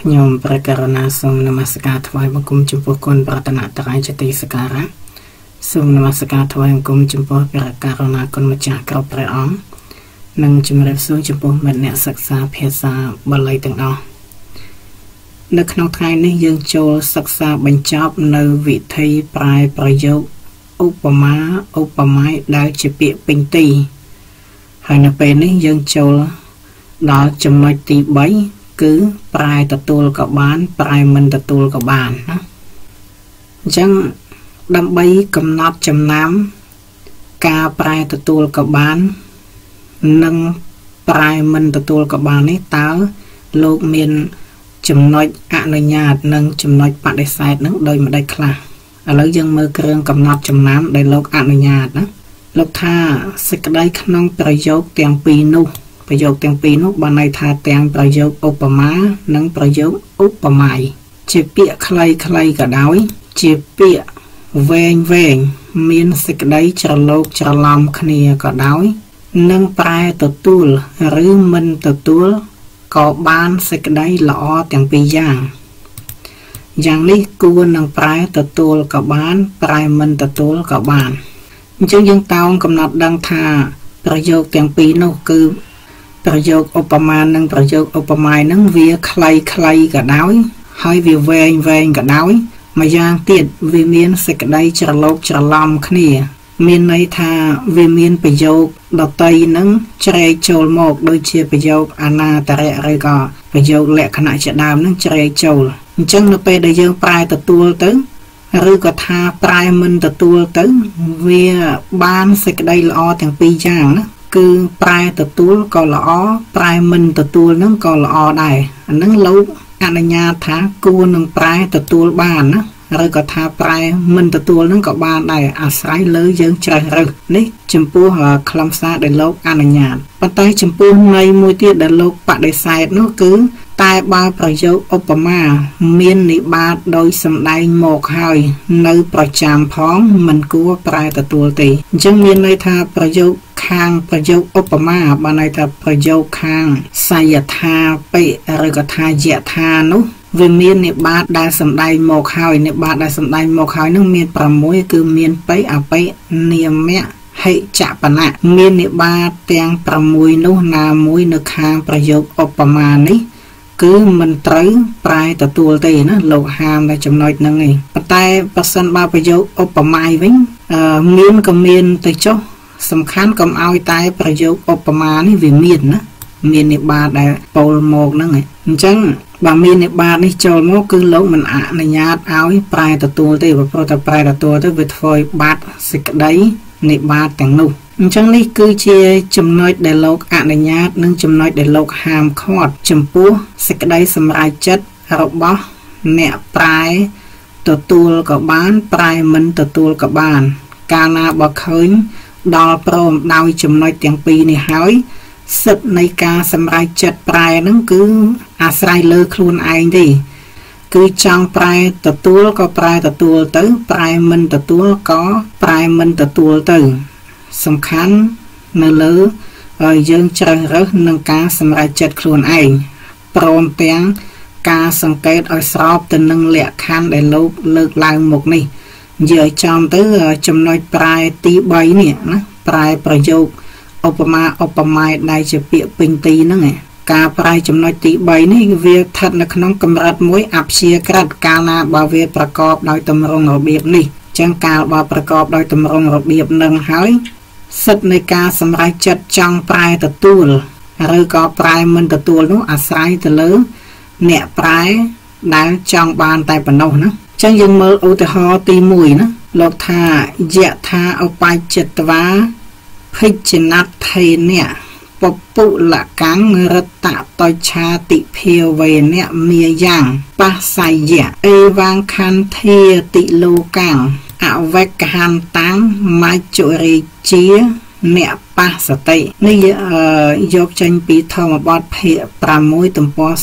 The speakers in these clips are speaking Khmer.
ខ្ញុំព្រះករុណាសូមនមស្ការថ្វាយបង្គំចំពោះគុណប្រតនត្រ័យជាទីសក្ការៈសូមនមស្ការថ្វាយបង្គំចំពោះព្រះករុណាគុណម្ចាស់គ្រប់ព្រះអង្គនិងជំរាបសួរចំពោះមិត្តអ្នកសិក្សាភាសាបាលីទាំងអស់នៅក្នុងថ្ងៃនេះយើងចូលសិក្សាបញ្ចប់នៅវិធីប្រែប្រយោគឧបមាឧបមាដែលជាពាក្យពេញទីហើយនៅពេលនេះយើងចូលដល់ចំណុចទី3គឺប្រែទទួលក៏បានប្រែមិនទទួលក៏បានណាអញ្ចឹងដើម្បីកំណត់ចំណាំការប្រែទទួលក៏បាននិងប្រែមិនទទួលក៏បាននេះតើលោកមានចំណុចអនុញ្ញាតនិងចំណុចបដិសេធនឹងដោយម្ដេចខ្លះឥឡូវយើងមើលគ្រឿងកំណត់ចំណាំដែលលោកអនុញ្ញាតណាលោកថាសេចក្តីក្នុងប្រយោគទាំងពីរនោះប្រយោគទាំងពីរនោះបានន័យថាទាំងប្រយោគឧបមានិងប្រយោគឧបមាជាពាក្យខ្លីៗក៏ដោយជាពាក្យវែងមានសេចក្តីច្រឡូកច្រឡំគ្នាក៏ដោយនិងប្រែទទួលឬមិនទទួលក៏បានសេចក្តីល្អទាំងពីរយ៉ាងនេះគួរនឹងប្រែទទួលក៏បានប្រែមិនទទួលក៏បានអញ្ចឹងយើងតោងកំណត់ដឹងថាប្រយោគទាំងពីរនោះគឺប្រយោគឧបមានិងប្រយោគឧបមានឹងវាខ្លីក៏ដោយហើយវាវែងក៏ដោយម្យ៉ាងទៀតវាមានសេចក្តីច្រឡូកច្រឡំគ្នាមានន័យថាវាមានប្រយោគដតីនឹងជ្រែកចូលមកដូចជាប្រយោគអនាតរៈឬក៏ប្រយោគលក្ខណៈជាដើមនឹងជ្រែកចូលអញ្ចឹងនៅពេលដែលយើងប្រែទទួលទៅឬក៏ថាប្រែមិនទទួលទៅវាបានសេចក្តីល្អទាំងពីរយ៉ាងណាគឺប្រែទទួលក៏ល្អប្រែមិនទទួលនឹងក៏ល្អដែរអានឹងលោកអនុញ្ញាតថាគួរនឹងប្រែទទួលបានណាឬក៏ថាប្រែមិនទទួលនឹងក៏បានដែរអាស្រ័យលើយើងជ្រើសរើសនេះចំពោះខ្លឹមសារដែលលោកអនុញ្ញាតប៉ុន្តែចំពោះន័យមួយទៀតដែលលោកបដិសេធនោះគឺតែបើប្រយោគឧបមាមាននិបាតដោយសម្ដែងមកហើយនៅប្រចាំផងមិនគួរប្រែទទួលទេអញ្ចឹងមានន័យថាប្រយោគខាងប្រយោគឧបមាបានន័យថាប្រយោគខាងសយថាបិឬក៏ថាយថានោះវាមាននិបាតដែលសម្ដែងមកហើយនិបាតដែលសម្ដែងមកហើយនឹងមាន6គឺមានបិអបិនាមៈហិចបណៈមាននិបាតទាំង6នោះណាមួយនៅខាងប្រយោគឧបមានេះគឺមិនត្រូវប្រែទទួលទេណាលោកហាមតែចំណុចហ្នឹងឯងប៉ុន្តែបើសិនបើប្រយោគឧបមាវិញមានក៏មានទៅចុះសំខាន់កុំឲ្យតែប្រយោគឧបមានេះវាមានណាមាននិបាតដែលពោលមកហ្នឹងឯងអញ្ចឹងបើមាននិបាតនេះចូលមកគឺលោកមិនអនុញ្ញាតឲ្យប្រែទទួលទេព្រោះតែប្រែទទួលទៅវាធ្វើឲ្យបាត់សេចក្តីនិបាតទាំងនោះអញ្ចឹងនេះគឺជាចំណុចដែលលោកអនុញ្ញាតនិងចំណុចដែលលោកហាមឃាត់ចំពោះសេចក្តីសម្រេចចិត្តរបស់អ្នកប្រែទទួលក៏បានប្រែមិនទទួលក៏បានកាលណាបើឃើញដល់ព្រមដោយចំណុចទាំងពីរនេះហើយសិទ្ធិនៃការសម្រេចចិត្តប្រែហ្នឹងគឺអាស្រ័យលើខ្លួនឯងទេគឺចង់ប្រែទទួលក៏ប្រែទទួលទៅប្រែមិនទទួលក៏ប្រែមិនទទួលទៅសំខាន់នៅលើយើងជ្រើសរើសនឹងការសម្រេចចិត្តខ្លួនឯងព្រមទាំងការសង្កេតឲ្យស្របទៅនឹងលក្ខខណ្ឌដែលលោកលើកឡើងមកនេះនិយាយឲ្យចំទៅចំណុចប្រែទី3នេះណាប្រែប្រយោគឧបមាឧបមាដែលជាពាក្យពេញទីហ្នឹងឯងការប្រែចំណុចទី3នេះវាស្ថិតនៅក្នុងកម្រិតមួយអព្យាក្រឹតកាលណាបើវាប្រកបដោយទម្រង់របៀបនេះចឹងកាលបើប្រកបដោយទម្រង់របៀបនឹងហើយសិទ្ធិនៃការសម្រេចចិត្តចង់ប្រែទទួលឬក៏ប្រែមិនទទួលនោះអាស្រ័យទៅលើអ្នកប្រែដែលចង់បានតែប៉ុណ្ណោះណាចឹងយើងមើលឧទាហរណ៍ទី1ណាលោកថាយថាឧបច្ចិតវាភិជ្ជណថេនៈពពុលកាំងរតតច្ឆាតិភាវេនៈមាយ៉ាងបស្សយៈអេវាងខន្ធាតិលោកាំងអវេកហន្តាំងមច្ចុរិជាអ្នកបស្សតិនេះយកចេញពីធម្មបទភាគ6ទំព័រ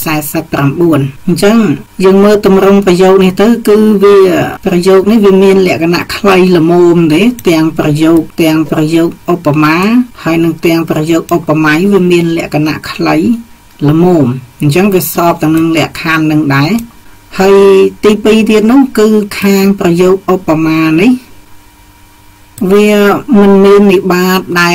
49អញ្ចឹងយើងមើលទម្រង់ប្រយោគនេះទៅគឺវាប្រយោគនេះវាមានលក្ខណៈខ្លីល្មមទេទាំងប្រយោគឧបមាហើយនឹងទាំងប្រយោគឧបមាវាមានលក្ខណៈខ្លីละมุมจังไปสอบตั้งแหลกคานหนึ่งได้ให้ตีปีเดียนน้องคือคางประโยคอุปมานี้เวียมันมีนิบาตได้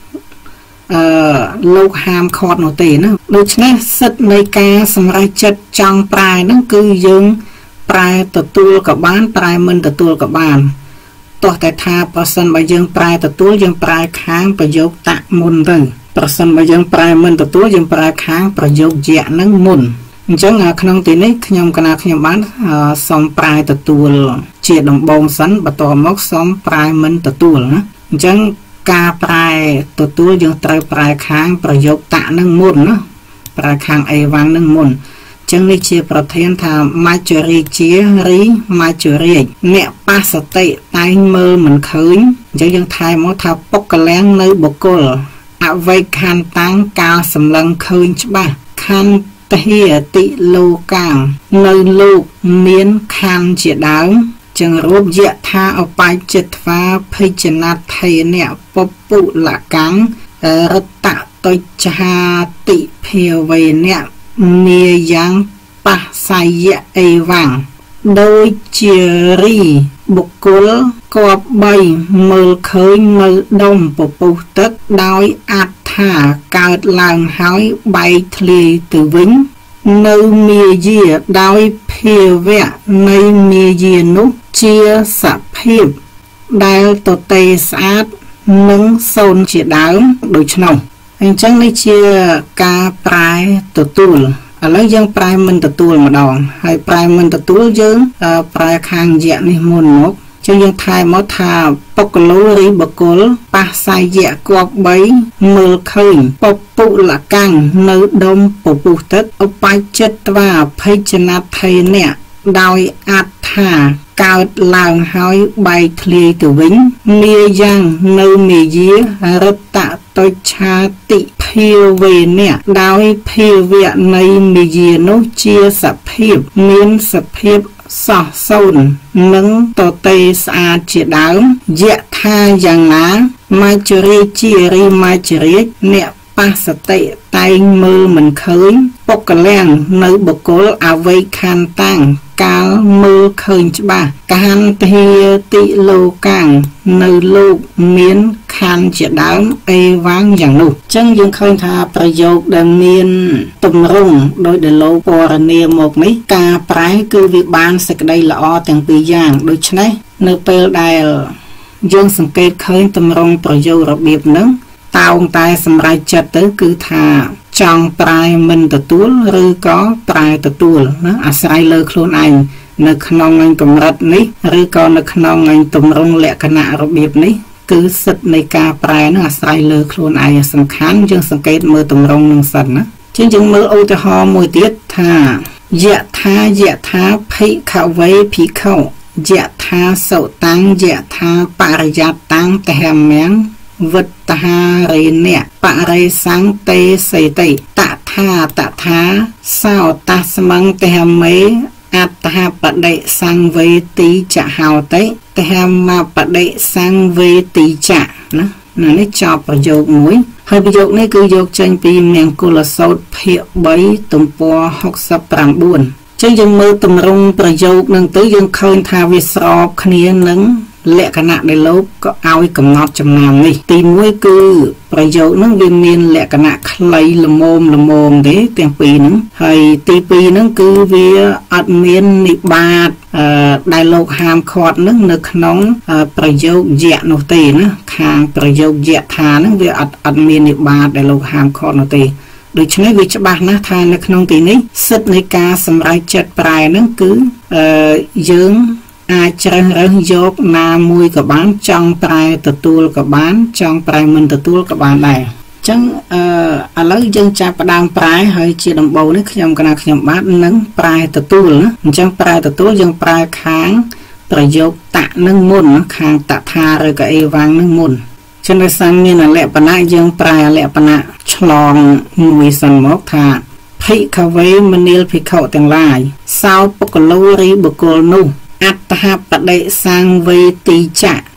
ลูกหามคอดหนูตีนะโดยเฉพาะสัตว์ในการสำหรับจัดจังปลายนั่นคือยังปลายตัวกับบ้านปลายมันตัวกับบ้านตัวแต่ทาประสันใบยังปลายตัวยังปลายค้างประโยคตะมุนเลยประสันใบยังปลายมันตัวยังปลายค้างประโยคเยะนั่งมุนจังขนมตีนี้ขยมขนาดขยมบ้านสองปลายตัวเจียดบงสันประตอมกสองปลายมันตัวนะจังกาปลายตัวยังตรายปลายค้างประโยคตะนั่งมุนนะปลายค้างไอวังนั่งมุนจังในเชียประเทศทำมาจรีเชียรีมาจรีเนี่ยปัสติไตเมื่อเหมือนคืนยังไทยมอทาปกแรงในบกลอวัยคันตั้งกาสำลังคืนใช่ปะคันเทียติโลกางในลูกเมียนคันเจียดาวจึงรูปเยะทาเอาไปจิตฟ้าพิจนาไทยเนี่ยปปุละกังรัตะตจาติเพียวเวเนี่ยเมียยังปัสไซเยเอวังโดยเจรีบุกลกอบใบมือเคยมือดมปปุตึกโดยอัฐถาเกิดหลังหายใบทะเลตือวิ้งในเมียเยียโดยเพียเวะในเมียเยียนุเจียสับพิบได้ตัวเตสอาดนึงโซนเจียดาวโดยชนจังในเชียกาปลายตัวแล้วยังปลายมันตัวมาดองให้ปลายมันตัวยังปลายคางเยะนี่มุนนกจังยังทายมอทาปกโลรีบกลปัสไซเยะกอบใบมือคืนปปุละกังเนื้อดมปปุตึกเอาไปจัดว่าพิจนาไทยเนี่ยโดยอัฐถาเกิดหลังหายใบทะเลตือวิ้งเมียยังเนื้อเมียเยียรัตะตชาติเพียวเวเนี่ยโดยเพียวเวในเมียเยียนุเจียสเพียบเมียนสเพียบสอโซนนึงตัวเตสอาเจียดาวเยะทาอย่างน้ามาจรีจีรีมาจรีเนี่ยปัสติไตมือเหมือนเคยปกแรงในบกลอวัยคันตั้งกาลมือเคยจ้าการเทียติโลกังในลูกเมียนคันเจียดาวไอวางอย่างนู้จังยังเคยทาประโยคดังเมียนตุ่มรุ่งโดยเดโลปอร์เนียมกนี้กาปลายคือวิบาลสกได้ละอแต่งปีอย่างโดยฉะนั้นในเปลได้ยังสังเกตเคยตุ่มรุ่งประโยคระเบียบนั้นตาวตายสำหรับจัดตือคือทาจังปลายมันตัวหรือก็ปลายตัวนะอาศัยเลือกโคลนไอในขนมเงินกำรัดนี้หรือก็ในขนมเงินตุ่มรงและขณะระเบียบนี้คือสิทธิ์ในการปลายนะอาศัยเลือกโคลนไอสำคัญจึงสังเกตมือตุ่มรงหนึ่งสันนะจึงมืออุตหอมวยเตียทายะทาพิขเวพิเข้ายะทาโสตังยะทาปริยัตตังแต่แหมงวัตหาเรเนี่ยปะไรสังเตเสติตะธาเศร้าตัสมังเตหเมอัตหาปะเดสังเวติจะหาวเตแต่มาปะเดสังเวติจะนะนี่จอบประโยคมวยให้ประโยคนี้คือโยกจังปีเมียงกุลโสดเพียใบตุ่มปัว63จึงยังมือตุ่มรงประโยคหนึ่งตื้อยังเคยทาวิสอบขณีหนึ่งและขณะในโลกก็เอาไว้กำหนดจำนำนี่ตีมวยคือประโยคนั้นเวียนเมียนและขณะคลายละโมมเด้เตียงปีนึงให้ตีปีนั้นคือเวียอัดเมียนนิบาตได้โลกหามคอดนึงในขนมประโยคเยะโนตีนะคางประโยคเยะทานั้นเวียอัดเมียนนิบาตได้โลกหามคอดโนตีโดยฉะนั้นวิจบานะทานในขนมตีนี้สิทธิ์ในการสำหรับจัดปลายนั้นคือยืงอาจจะเรื่องยกนามวยกับบ้านจังปลายตัวกับบ้านจังปลายมันตัวกับบ้านได้จังอะไรยังจะประดามปลายให้เชียดำโบนี่ขยำกันขยำบ้านนั้นปลายตัวนะจังปลายตัวยังปลายค้างประโยคตะนึ่งมุนค้างตะทาหรือกับเอวังนึ่งมุนฉันได้สั่งนี่นั่นแหละปณะยังปลายแหละปณะฉลองมวยสันมกทาพิขเวมนิลพิเข้าแต่งลายสาวปกโลรีบกลนุอัตหาปะเดสังเวติจะ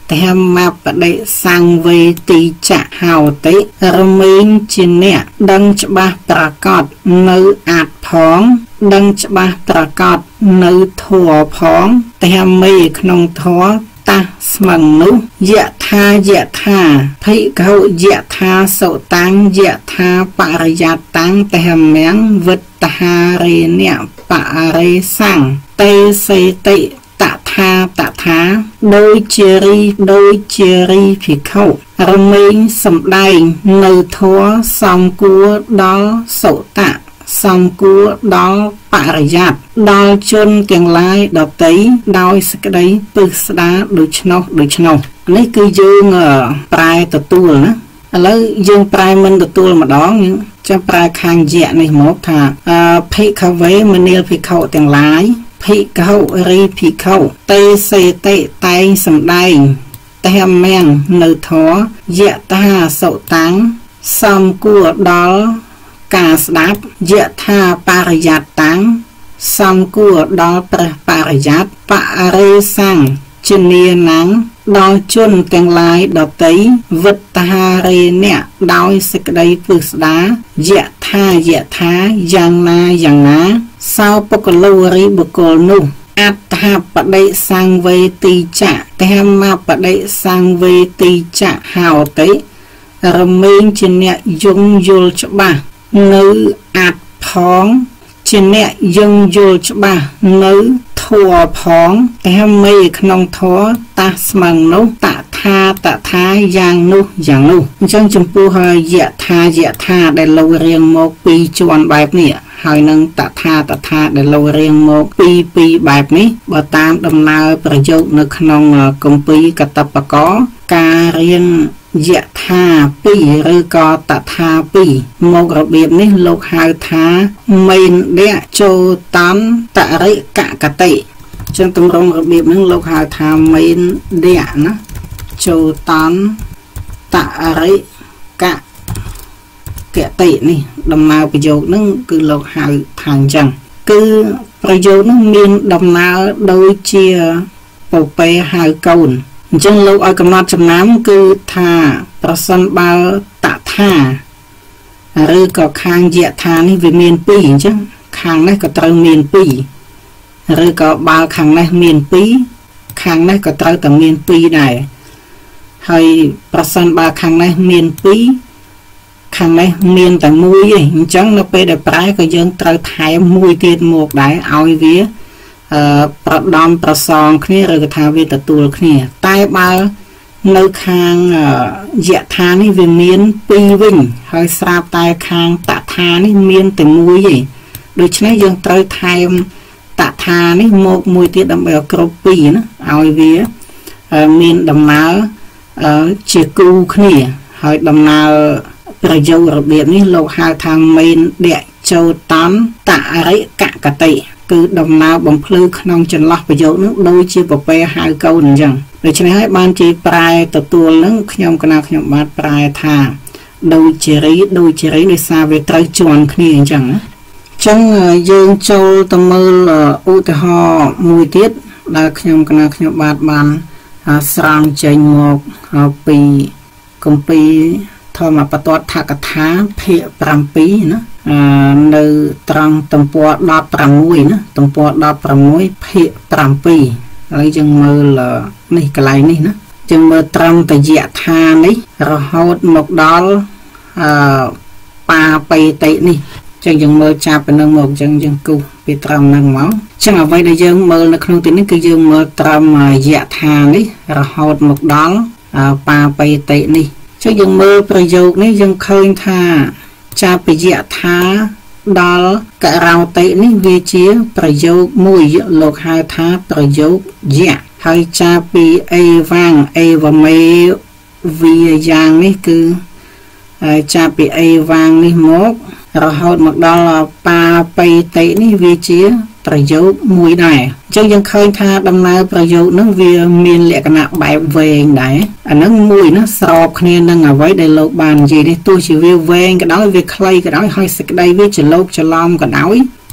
แต่มาประเดสังเวตีจะหาวติรมิงจินเนี่ยดังฉบับประกอบในอาจพ้องดังฉบับประกอบในถั่วพ้องแต่ไม่ขนมถั่วตาสมังนุเยะทาพิเขาเยะทาโสตังเยะทาปริยัตตังแต่แมงวิตหาเรเนี่ยปะเรสังเตเสติตถาโดยเจรีผิเขารมิงสำได้ในทัวสองกัวดอโสตะสองกัวดอปริยัตดอจนเตียงลายดอกไตดอยสกได้ปึกสดาดูชนกนี่คือยืงปลายตัวนะแล้วยืงปลายมันตัวมาดองจะปลายคางแย่ในหมกท่าพิเขาไว้มันเนียพิเขาเตียงลายพิเขารีพิเขาเตเสเตไตสำได้แต่แมงในท้อเยะตาโสตังสองกัวดอกาสดับเยะทาปาริยัตตังสองกัวดอปาริยัตปะเรสังเจเนียนังดอจุนเตียงลายดอกไตวิตหาเรเนี่ยดอยสกได้ปึกษดาเยะทาอย่างนาสาวปกโลริบุกลนุอัตถาปเดสังเวติจะแต่มาปเดสังเวติจะหาวติรมิงจินเนี่ยยงยุลฉบะนึอัดพ้องจินเนี่ยยงยุลฉบะนึถั่วพ้องแต่ไม่ขนมถั่วตาสมังนุตะทาอย่างนุจังจมพูเฮยะทาได้เราเรียงโมกปีจวนแบบนี้หอยนึงตะทาได้เราเรียงโมกปีแบบนี้บ่ตามดำเนินประโยชน์ในขนมกมปีกตปกการเรียนเยะทาปีหรือกอตะทาปีโมกระเบียบนี้โลกหาทาเมนเดะโจตันตะริกะติจังตรงระเบียบนึงโลกหาทาเมนเดะนะโจตันตะริกะตินี่ดำเนินประโยคนึงคือโลกหาทางจังคือประโยคนึงมีดำเนินโดยเชียปกไปหาเกาลจังเราเอากำหนดจำนำคือทาประสันบาตะทาหรือก็คางเยะทานี่วิเมียนปีจังคางนั่นก็ตรเมียนปีหรือก็บาคางนั่นเมียนปีคางนั่นก็ตรแต่เมียนปีได้ให้ประสันบาคางนั่นเมียนปีคางนั่นเมียนแต่มวยจังเราไปได้ปลายก็ยังตรถ่ายมวยเตียนหมวกได้เอาเวียประดอมประซองขึ้นหรือทาเวตตัวขึ้นใต้บาในคางเยะทานี่วิเมียนปีวิ่งให้สาบใต้คางตะทานี่เมียนแต่มวยโดยเฉพาะยังตรไทยตะทานี่โมกมวยที่ดำเนินกรบปีนะเอาเวียเมียนดำนาเชือกูขึ้นให้ดำนาประโยชน์ระเบียบนี้โลกหาทางเมียนเดะโจตันตะริกะติคือดำนาบ่มพลือขนมจนล็อกประโยชน์นึกโดยจีบไปหาเกาหนึ่งจังโดยเฉพาะให้บ้านจีปลายตัวนึงขยมกนาขยมบาดปลายทาโดยเจริในซาเวตรจวนขึ้นจังจังยืนโจตมืออุตหอมวยติดแล้วขยมกนาขยมบาดบานสร้างใจหมกปีกุมปีทอมาประตอดทากถาเพะปรำปีนะในตรังตำปวดดาปรำมวยนะตำปวดดาปรำมวยเพะปรำปีอะไรจังมือละนี่กลายนี่นะจังมือตรังแต่เยะทานี่เราหดหมกดอลปาไปเตนี่จังมือจับเป็นหมกจังกูไปตรังนั่งเมาจังเอาไว้ได้ยังมือในขนมตีนี่คือยังมือตรังเยะทานี่เราหดหมกดอลปาไปเตนี่จังยังมือประโยคนี้ยังเคยท่าจะไปเยะทาดอลกะเราเตนี่เวจีประโยคมวยโลกหาทาประโยคเยะให้จะไปวางวเมวิยางนี่คือจะไปวางนี่มกเราหดหมกดอลปาไปเตนี่เวจีประโยคมวยได้จังยังเคยท่าดำเนินประโยคนั้นเวียมีลักษณะแบบเวงได้อันนั้นมวยนะสอบคะแนนนั่งเอาไว้ในโลกบานจีได้ตัวชีวิตเวงก็ได้เวคลายก็ได้ให้สกได้วิจะโลกจะล้อมก็ได้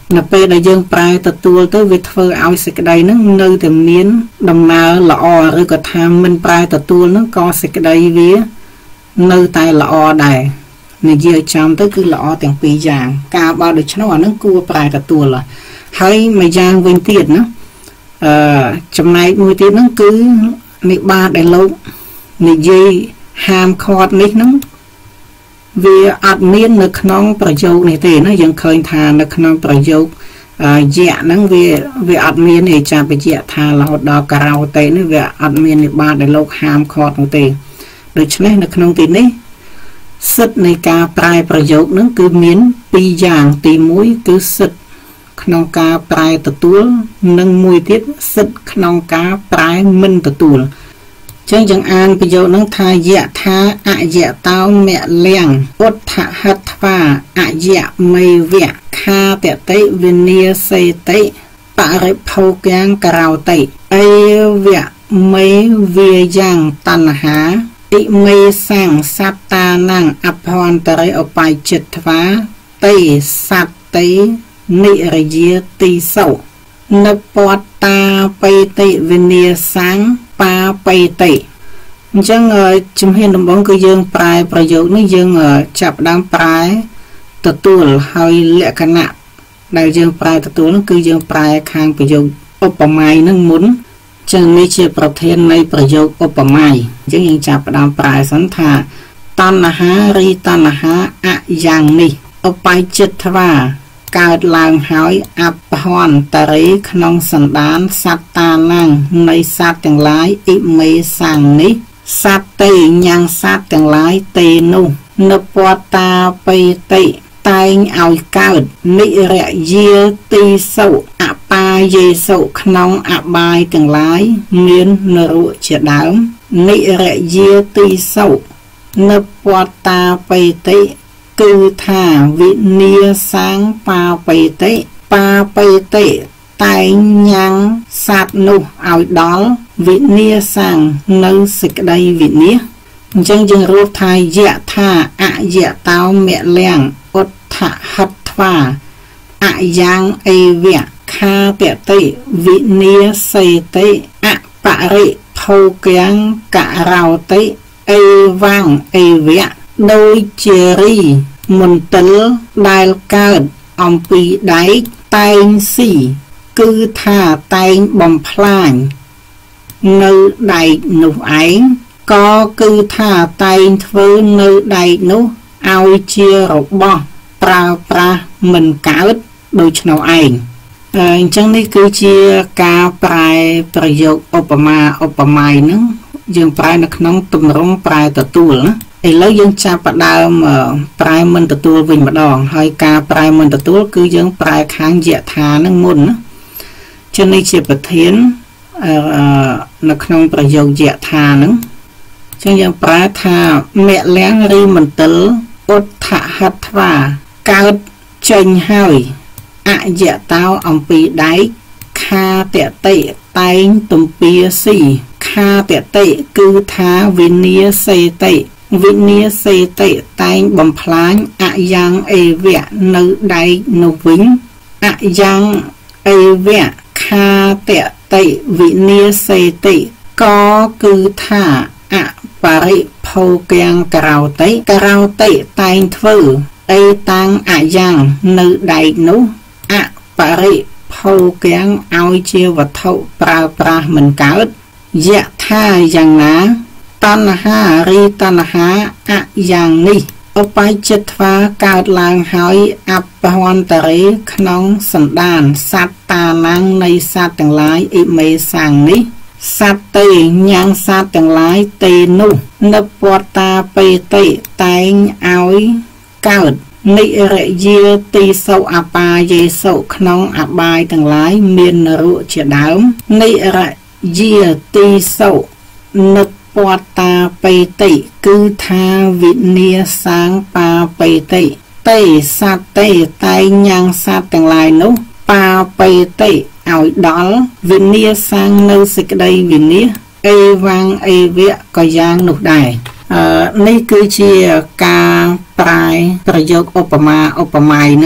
នៅពេលដែលយើងប្រែទទួលទៅវាធ្វើឲ្យសេចក្តីហ្នឹងនៅតែមានដំណើរល្អឬក៏ថាមិនប្រែទទួលហ្នឹងក៏សេចក្តីវានៅតែល្អដែរនិយាយចំទៅគឺល្អទាំងពីរយ៉ាងការបើដូច្នោះអាហ្នឹងគួរប្រែទទួលហើយមួយយ៉ាងវិញទៀតណាចំណែកមួយទៀតហ្នឹងគឺនិបាតដែលលោកនិយាយហាមឃាត់នេះហ្នឹងវាអត់មាននៅក្នុងប្រយោគនេះទេណាយើងឃើញថានៅក្នុងប្រយោគយៈហ្នឹងវាអត់មានឯចាបយៈថារហូតដល់ការោតេនេះវាអត់មាននិបាតដែលលោកហាមឃាត់នោះទេដូច្នេះនៅក្នុងទីនេះសិទ្ធិនៃការប្រែប្រយោគហ្នឹងគឺមានពីរយ៉ាងទី1គឺសិទ្ធិក្នុងការប្រែទទួលនិងមួយទៀតសិទ្ធិក្នុងការប្រែមិនទទួលចឹងយើងអានប្រយោគហ្នឹងថាយៈថាអយៈតោមៈលៀងឧទ្ធហិត្វាអយៈមេវៈខាតតិវិនាសេតិបរិភោកាំករោតិអេវៈមេវាយ៉ាងតណ្ហាអិមេសាំងសត្តានំអភ័ន្តរិឧបាយចិត្តវាតេសត្តិនិរយាទីសោនិពតតាបេតិវិនាសាំងបាបេតិអញ្ចឹងជំហានដំបូងគឺយើងប្រែប្រយោគនេះយើងចាប់ផ្ដើមប្រែទទួលហើយលក្ខណៈដែលយើងប្រែទទួលនោះគឺយើងប្រែខាងប្រយោគឧបមានឹងមុនចឹងនេះជាប្រធាននៃប្រយោគឧបមាអញ្ចឹងយើងចាប់ផ្ដើមប្រែសិនថាតណ្ហារីតណ្ហាអយ៉ាងនេះឧបាយចិត្តវាកើតឡើងហើយអភ័ន្តរិក្នុងសន្តានសត្តាណាំងនៃសត្វទាំងឡាយអិមេសាំងនេះសត្វទេញ៉ាំងសត្វទាំងឡាយទេនោះនិពតាបេតិតែងឲ្យកើតនិរយាទីសុអបាយេសុក្នុងអបាយទាំងឡាយមាននរៈជាដើមនិរយាទីសុនិពតាបេតិគឺថាវិនាសាំងបាបេតិបាបេតិតែងញ៉ាំងសត្វនោះឲ្យដល់វិនាសាំងនៅសេចក្តីវិនាសអញ្ចឹងយើងរួមថាយៈថាអយៈតោមៈលៀងឧទ្ធហិត្វាអយ៉ាងអេវៈខាតតិវិនាសេតិអបរិភោកាំករោតិអេវាំងអេវៈដោយជារីមន្ទិលដែលកើតអំពីដែកតែងស៊ីគឺថាតែងបំផ្លាញនៅដែកនោះឯងក៏គឺថាតែងធ្វើនៅដែកនោះឲ្យជារបស់ប្រើប្រាស់មិនកើតដូចនោះឯងអញ្ចឹងនេះគឺជាការប្រែប្រយោគឧបមាឧបមាហ្នឹងយើងប្រែនៅក្នុងទម្រង់ប្រែទទួលណាឥឡូវយើងចាប់ផ្ដើមប្រែមិនទទួលវិញម្ដងហើយការប្រែមិនទទួលគឺយើងប្រែខាងយថានឹងមុនណាចឹងនេះជាប្រធាននៅក្នុងប្រយោគយថានឹងចឹងយើងប្រែថាមៈលៀងឬមន្ទិលឧទ្ធហិត្វាកើតចេញហើយអយតោអំពីដែកខាតតិតែងទំពាស៊ីខាតតិគឺថាវិនាសេតិវិនាសេតិតែងបំផ្លាញអយ៉ាងអេវៈនៅដែកនោះវិញអយ៉ាងអេវៈខាតតិវិនាសេតិក៏គឺថាអបរិភោកាំករោតិករោតិតែងធ្វើអេតាំងអយ៉ាងនៅដែកនោះអបរិភោកាំងឲ្យជាវត្ថុប្រើប្រាស់មិនកើតយៈថាយ៉ាងណាតណ្ហារីតណ្ហាអយ៉ាងនេះឧបាយចិត្តវាកើតឡើងហើយអភ័ន្តរិក្នុងសន្តានសត្តាណាំងនៃសត្វទាំងឡាយអិមេសាំងនេះសត្វទេញ៉ាំងសត្វទាំងឡាយទេនោះនិពតាបេតិតែងឲ្យកើតនិរយាទីសុអបាយេសុក្នុងអបាយទាំងឡាយមាននរៈជាដើមនិរយាទីសុនិពតាបេតិគឺថាវិនាសាំងបាបេតិទេសត្វទេតែងញ៉ាំងសត្វទាំងឡាយនោះបាបេតិឲ្យដល់វិនាសាំងនៅសេចក្តីវិនាសអេវាំងអេវៈក៏យ៉ាងនោះដែរនេះគឺជាការប្រែប្រយោគឧបមាឧបមានឹង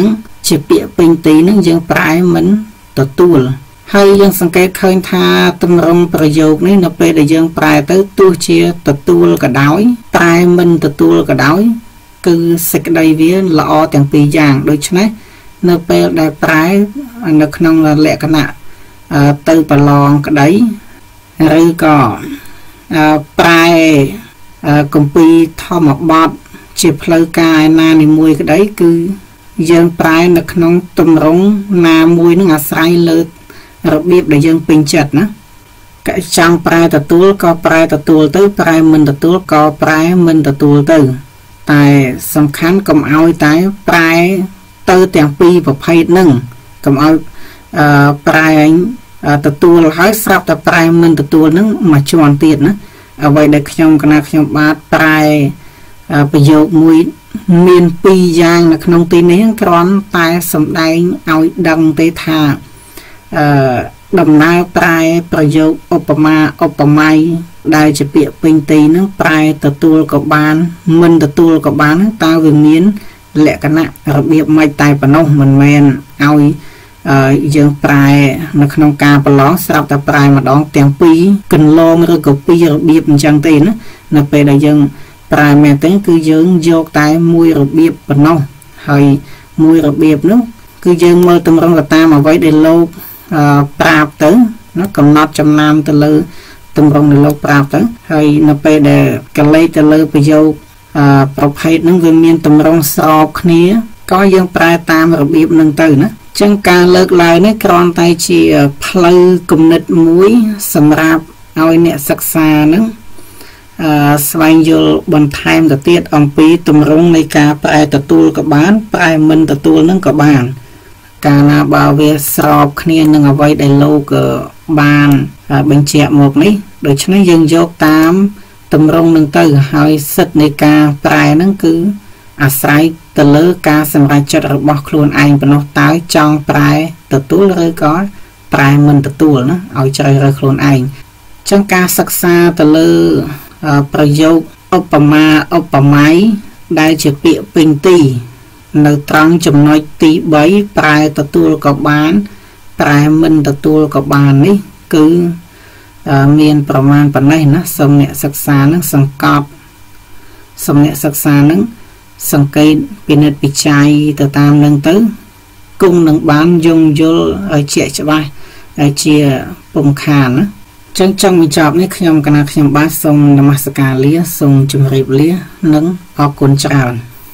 ជាពាក្យពេញទីនឹងយើងប្រែមិនទទួលហើយយើងសង្កេតឃើញថាទម្រង់ប្រយោគនេះនៅពេលដែលយើងប្រែទៅទោះជាទទួលក៏ដោយប្រែមិនទទួលក៏ដោយគឺសេចក្តីវាល្អទាំងពីរយ៉ាងដូច្នេះនៅពេលដែលប្រែនៅក្នុងលក្ខណៈទៅប្រឡងក្តីឬក៏ប្រែគម្ពីរធម្មបទជាផ្លូវការឯណានីមួយក្តីគឺយើងប្រែនៅក្នុងទម្រង់ណាមួយនឹងអាស្រ័យលើរបៀបដែលយើងពេញចិត្តណាចង់ប្រែទទួលក៏ប្រែទទួលទៅប្រែមិនទទួលក៏ប្រែមិនទទួលទៅតែសំខាន់កុំឲ្យតែប្រែទៅទាំងពីរប្រភេទហ្នឹងកុំឲ្យប្រែទទួលហើយស្រាប់តែប្រែមិនទទួលហ្នឹងមកជាន់ទៀតណាអ្វីដែលខ្ញុំបាទប្រែប្រយោគមួយមានពីរយ៉ាងនៅក្នុងទីនេះគ្រាន់តែសំដែងឲ្យដឹងទេថាដំណើរប្រែប្រយោគឧបមាឧបមាដែលជាពាក្យពេញទីនឹងប្រែទទួលក៏បានមិនទទួលក៏បានតើវាមានលក្ខណៈរបៀបម៉េចតែប៉ុណ្ណោះមិនមែនឲ្យយើងប្រែនៅក្នុងការប្រឡងស្រាប់តែប្រែម្ដងទាំងពីរកន្លងឬក៏ពីររបៀបអញ្ចឹងទេណានៅពេលដែលយើងប្រែមែនទេគឺយើងយកតែមួយរបៀបប៉ុណ្ណោះហើយមួយរបៀបនោះគឺយើងមើលតម្រង់ទៅតាមអ្វីដែលលោកប្រាប់ទៅណាកំណត់ចំណាំទៅលើតម្រង់ដែលលោកប្រាប់ទៅហើយនៅពេលដែលកលេសទៅលើប្រយោគប្រភេទហ្នឹងវាមានតម្រង់ស្របគ្នាក៏យើងប្រែតាមរបៀបហ្នឹងទៅណាចឹងការលើកឡើងនេះគ្រាន់តែជាផ្លូវគំនិតមួយសម្រាប់ឲ្យអ្នកសិក្សាហ្នឹងស្វែងយល់បន្ថែមទៅទៀតអំពីទម្រង់នៃការប្រែទទួលក៏បានប្រែមិនទទួលហ្នឹងក៏បានកាលណាបើវាស្របគ្នានឹងអ្វីដែលលោកបានបញ្ជាក់មកនេះដូច្នេះយើងយកតាមទម្រង់នឹងទៅហើយសិទ្ធិនៃការប្រែហ្នឹងគឺអាស្រ័យទៅលើការសម្រេចចិត្តរបស់ខ្លួនឯងប៉ុណ្ណោះតើចង់ប្រែទទួលឬក៏ប្រែមិនទទួលណាឲ្យជ្រើសរើសខ្លួនឯងអញ្ចឹងការសិក្សាទៅលើប្រយោគឧបមាឧបមាដែលជាពាក្យពេញទីនៅត្រង់ចំណុចទី3ប្រែទទួលក៏បានប្រែមិនទទួលក៏បាននេះគឺមានប្រមាណប៉ុណ្ណេះណាសូមអ្នកសិក្សានឹងសង្កត់សូមអ្នកសិក្សានឹងសង្កេតពិនិត្យពិច័យទៅតាមនឹងទៅគង់នឹងបានយល់ឲ្យជាក់ច្បាស់ជាពុំខានណាចឹងចង់បញ្ចប់នេះខ្ញុំបាទសូមនមស្ការលាសូមជម្រាបលានិងអរគុណច្រើន